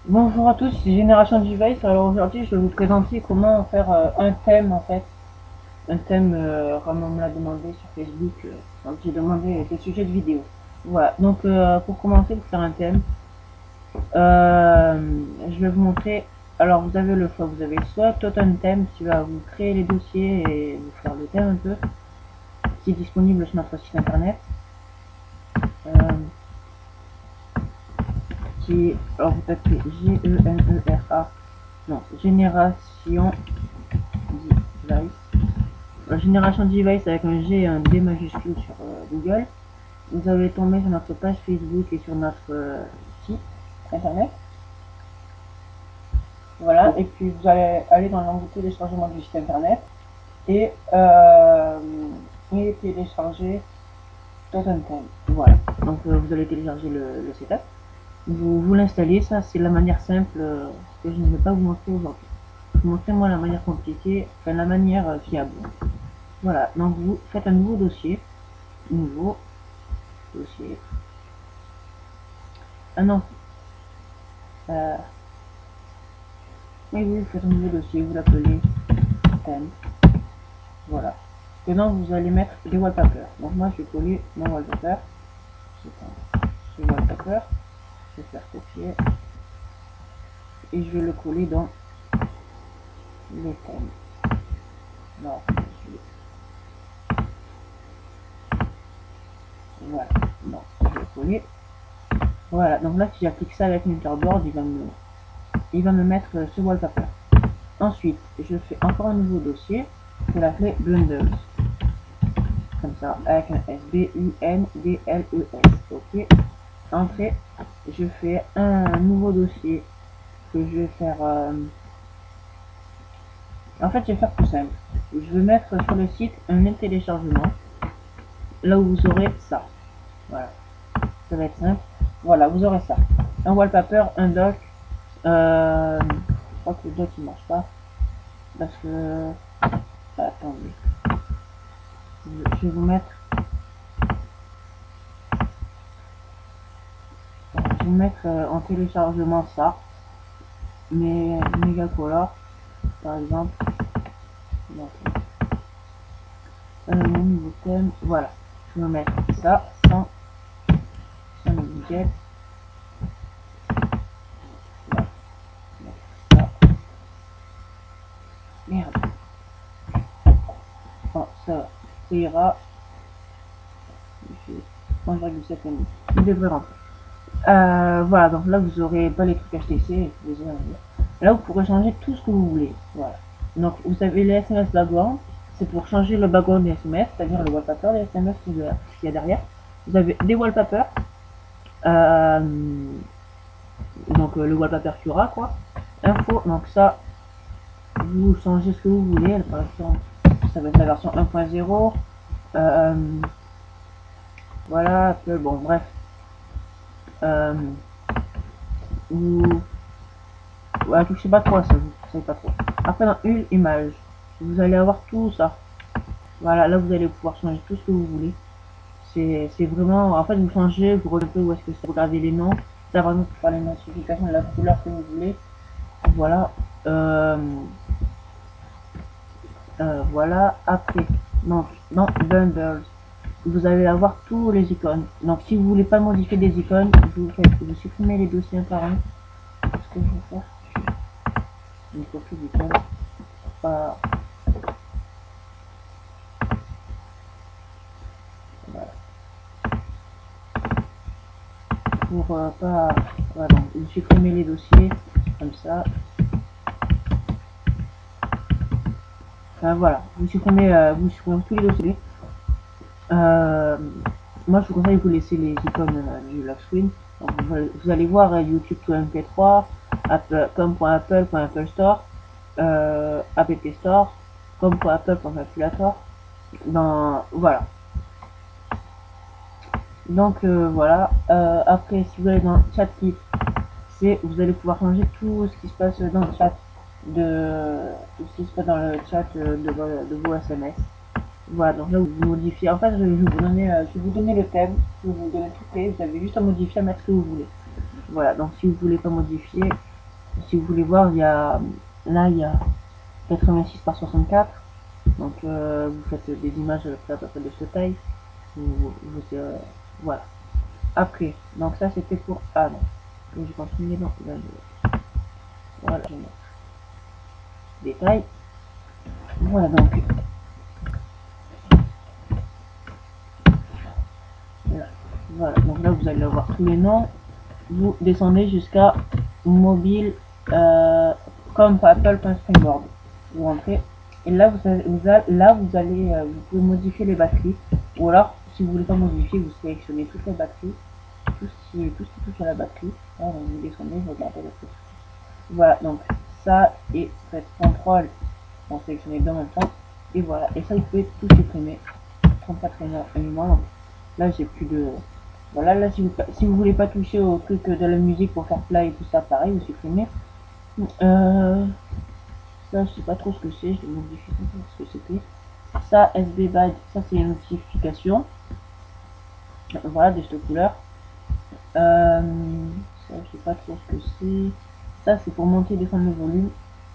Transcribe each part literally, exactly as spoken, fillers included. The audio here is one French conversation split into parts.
Bonjour à tous, c'est Génération Device. Alors aujourd'hui, je vais vous présenter comment faire euh, un thème en fait. Un thème, euh, comme on me l'a demandé sur Facebook, euh, quand j'ai demandé des sujets de vidéo. Voilà, donc euh, pour commencer, pour faire un thème, euh, je vais vous montrer. Alors vous avez le choix, vous avez soit Totem Theme qui va vous créer les dossiers et vous faire le thème un peu, qui est disponible sur notre site internet. Euh, qui, alors vous tapez G E N E R A, non, Génération Device. Génération Device avec un G et un D majuscule sur euh, Google. Vous allez tomber sur notre page Facebook et sur notre euh, site internet. Voilà, et puis vous allez aller dans l'onglet téléchargement du site internet et, euh, et télécharger Totem Theme. Voilà, donc euh, vous allez télécharger le, le setup. Vous, vous l'installez, ça c'est la manière simple euh, que je ne vais pas vous montrer aujourd'hui. Je vais vous montrer moi la manière compliquée, enfin la manière euh, fiable. Voilà, donc vous faites un nouveau dossier, nouveau dossier. Ah non, euh, oui, oui, vous faites un nouveau dossier, vous l'appelez thème. Voilà. Maintenant, vous allez mettre des wallpapers. Donc, moi, je vais coller mon wallpaper. Ce wallpaper. Je vais faire copier. Et je vais le coller dans les thèmes. Non, je vais... Voilà. Non, je vais coller. Voilà. Donc là, si j'applique ça avec Winterboard, il va me, il va me mettre ce wallpaper. Ensuite, je fais encore un nouveau dossier. Je vais l'appeler Bundles. Comme ça, avec un S. B U N D L E S. Ok. Entrée. Je fais un nouveau dossier que je vais faire. Euh... En fait, je vais faire tout simple. Je vais mettre sur le site un lien de téléchargement. Là où vous aurez ça. Voilà. Ça va être simple. Voilà, vous aurez ça. Un wallpaper, un doc. Euh... Je crois que le doc il marche pas. Parce que. Attendez. Je vais vous mettre. Je vais vous mettre euh, en téléchargement ça. Mais Megacolor, par exemple. Donc, un nouveau thème. Voilà. Je vais mettre ça sans, sans le budget. Merde. Bon, ça va. Ça ira. un virgule sept M B. Il devrait rentrer. Euh, voilà, donc là vous aurez pas les trucs H T C. Vous aurez... Là vous pourrez changer tout ce que vous voulez. Voilà. Donc vous avez les S M S background. C'est pour changer le background des S M S, c'est-à-dire le wallpaper des S M S qu'il y a derrière. Vous avez des wallpapers. Euh, donc euh, le wallpaper qu'il y aura quoi. Info, donc ça, vous changez ce que vous voulez. Par exemple, ça va être la version un point zéro. Euh, voilà, Apple, bon bref. Euh, ou ouais, touchez pas trop à ça, vous savez pas trop. Après dans une image, vous allez avoir tout ça. Voilà, là vous allez pouvoir changer tout ce que vous voulez. C'est vraiment, en fait vous changez, vous regardez où est-ce que c'est, regardez les noms. Ça par exemple pour faire les notifications de la couleur que vous voulez. Voilà. Euh, euh, voilà. Après, donc dans Bundles, vous allez avoir tous les icônes. Donc si vous voulez pas modifier des icônes, vous faites, vous supprimez les dossiers un par un. Ce que je vais faire, une copie d'icône. Pas... Voilà. Pour euh, pas... Voilà, vous supprimez les dossiers, comme ça. Enfin voilà, vous supprimez, euh, vous supprimez tous les dossiers. Euh, moi je vous conseille de vous laisser les icônes euh, du lock screen. Donc, vous, vous allez voir euh, YouTube to M P trois, com.apple.apple.apple Store, euh, App Store, com.apple.calculator. Dans voilà. Donc euh, voilà. Euh, après, si vous allez dans chat kit, c'est vous allez pouvoir changer tout ce qui se passe dans le chat de tout ce qui se passe dans le chat de, de, de vos S M S. Voilà, donc là vous modifiez. En fait, je vais vous donner, euh, je vais vous donner le thème, je vais vous donner tout clé. Vous avez juste à modifier, à mettre ce que vous voulez. Voilà, donc si vous voulez pas modifier, Si vous voulez voir, il y a là il y a quatre-vingt-six par soixante-quatre. Donc euh, vous faites des images à peu près de cette taille. Vous, vous, euh, voilà. Après, donc ça c'était pour... Ah non. Et je continue donc là, je... Voilà, je mets détail. Voilà donc. Là. Voilà, donc là vous allez avoir tous les noms. Vous descendez jusqu'à mobile euh, comme apple.springboard. Vous rentrez et là vous, avez, vous avez, là vous allez euh, vous pouvez modifier les batteries, ou alors si vous voulez pas modifier, vous sélectionnez toutes les batteries, tout ce qui, tout ce qui touche à la batterie. Là vous descendez, vous regardez le truc. Voilà, donc ça, et faites contrôle pour sélectionner deux en même temps, et voilà, et ça vous pouvez tout supprimer. trente-quatre éléments. Là j'ai plus de... Voilà, là si vous, si vous voulez pas toucher au truc de la musique pour faire play et tout ça, pareil, vous supprimez. Euh, ça je sais pas trop ce que c'est, je vais modifier ce que c'était. Ça, S B badge, ça c'est une notification. Voilà, de cette couleur. Euh, ça je sais pas trop ce que c'est. Ça c'est pour monter et descendre le volume.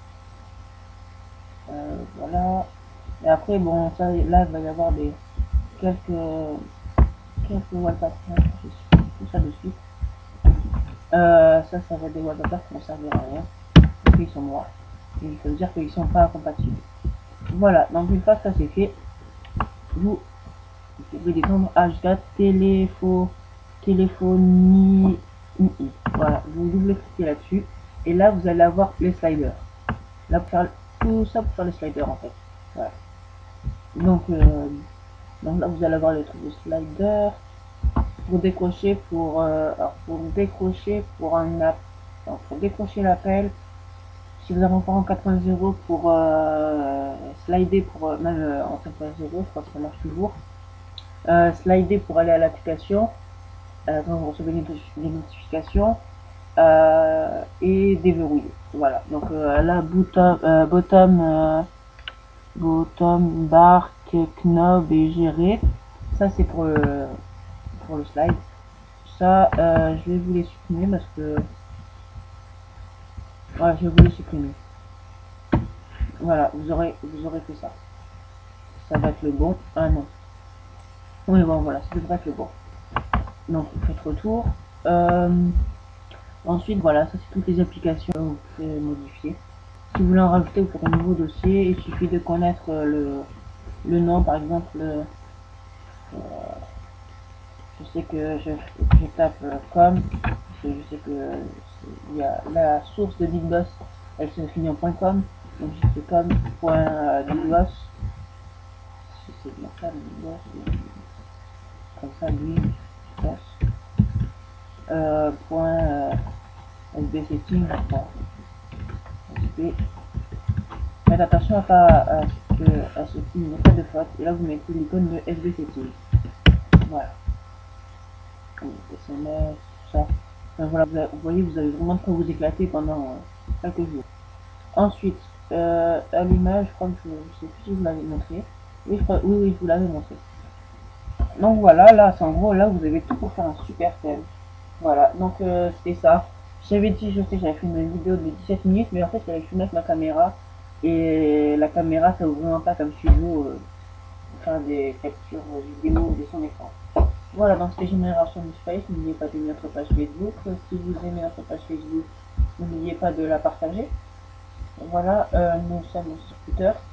Euh, voilà. Et après bon, ça là il va y avoir des quelques quelques wallpapers, tout ça de suite. Euh, ça, ça va être des wallpapers qui ne serviront à rien. Parce qu'ils sont noirs. Et ça veut dire qu'ils sont pas compatibles. Voilà, donc une fois que ça c'est fait, vous, vous pouvez descendre à jusqu'à téléphone, téléphonie. Voilà, vous double-cliquez là-dessus. Et là, vous allez avoir les sliders. Là, pour faire tout ça pour faire les sliders en fait. Voilà. Donc, euh, donc là, vous allez avoir les trucs de sliders. Pour décrocher, pour, euh, alors pour décrocher pour un app, alors pour décrocher l'appel, si vous avez encore en quatre point zéro pour euh, slider pour euh, même euh, en cinq point zéro, je crois que ça marche toujours. Euh, slider pour aller à l'application euh, quand vous recevez des notifications euh, et déverrouiller. Voilà. Donc euh, là, bottom, euh, bottom, euh, bottom, bar, knob et gérer. Ça c'est pour le pour le slide. Ça, euh, je vais vous les supprimer parce que voilà, je vais vous les supprimer. Voilà, vous aurez vous aurez fait ça. Ça va être le bon. Ah non. Oui, bon, voilà, ça devrait être le bon. Donc, vous faites retour. Euh, ensuite, voilà, ça c'est toutes les applications que vous pouvez modifier. Si vous voulez en rajouter, vous faites un nouveau dossier. Il suffit de connaître le, le nom, par exemple. Euh, je sais que je, je tape euh, com, parce que je sais que il y a la source de Big Boss, elle se finit en .com. Donc, je fais com.bigboss. Si c'est bien ça, le Big Boss. Comme ça, lui, je pense. Euh, point euh, S B setting, bon, S B. Faites attention à, pas, à ce que à ce qu'il n'y ait pas de faute. Et là, vous mettez l'icône de S B setting. Voilà. S M S, tout ça. Enfin, voilà, vous, avez, vous voyez, vous avez vraiment de quoi vous éclater pendant euh, quelques jours. Ensuite, euh, à l'image, je crois que je ne sais plus si je vous l'avais montré. Oui, je crois, oui, oui, je vous l'avais montré. Donc voilà, là, en gros, là, vous avez tout pour faire un super thème. Voilà, donc euh, c'était ça. J'avais dit, je sais, j'avais fait une vidéo de dix-sept minutes, mais en fait, j'avais filmé avec ma caméra. Et la caméra, ça ouvre vraiment pas comme studio euh, pour faire des captures vidéo de son écran. Voilà, donc c'était Génération Space. N'oubliez pas d'aimer notre page Facebook. Si vous aimez notre page Facebook, n'oubliez pas de la partager. Voilà, euh, nous sommes sur Twitter.